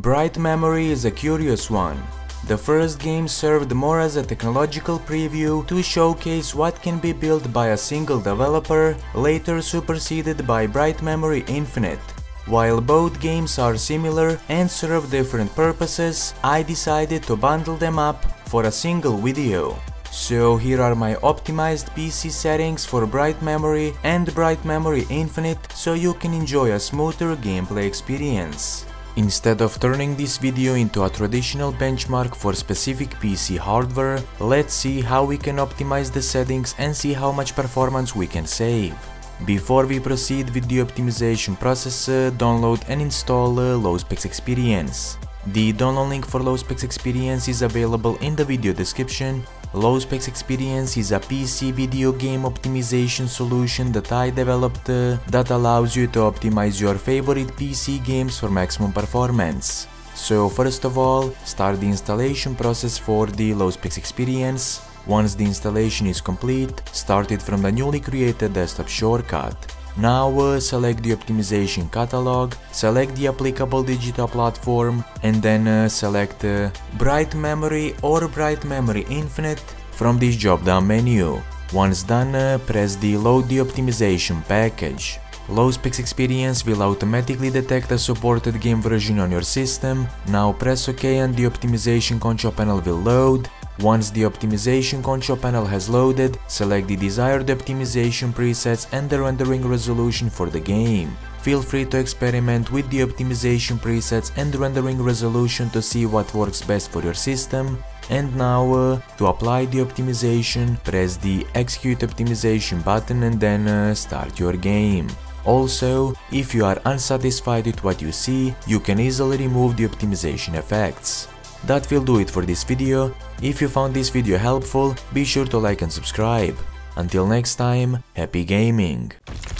Bright memory is a curious one. The first game served more as a technological preview to showcase what can be built by a single developer, later superseded by Bright Memory Infinite. While both games are similar and serve different purposes, I decided to bundle them up for a single video. So here are my optimized PC settings for Bright Memory and Bright Memory Infinite so you can enjoy a smoother gameplay experience. Instead of turning this video into a traditional benchmark for specific PC hardware, let's see how we can optimize the settings and see how much performance we can save. Before we proceed with the optimization process, download and install LowSpecs Experience. The download link for LowSpecs Experience is available in the video description. LowSpecs Experience is a PC video game optimization solution that I developed that allows you to optimize your favorite PC games for maximum performance. So first of all, start the installation process for the LowSpecs Experience. Once the installation is complete, start it from the newly created desktop shortcut. Now select the optimization catalog, select the applicable digital platform, and then select Bright Memory or Bright Memory Infinite from this drop-down menu. Once done, press the Load the optimization package. LowSpecs Experience will automatically detect a supported game version on your system. Now press OK and the optimization control panel will load. Once the optimization control panel has loaded, select the desired optimization presets and the rendering resolution for the game. Feel free to experiment with the optimization presets and rendering resolution to see what works best for your system. And now, to apply the optimization, press the Execute Optimization button and then start your game. Also, if you are unsatisfied with what you see, you can easily remove the optimization effects. That will do it for this video. If you found this video helpful, be sure to like and subscribe. Until next time, happy gaming!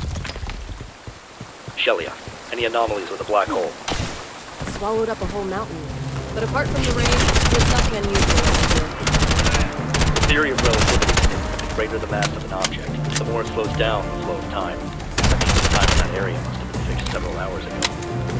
Shelia, any anomalies with a black hole? It swallowed up a whole mountain. But apart from the rain, there's nothing unusual around here. The theory of relativity. The greater the mass of an object, the more it slows down the flow of time. That means the time in that area must have been fixed several hours ago.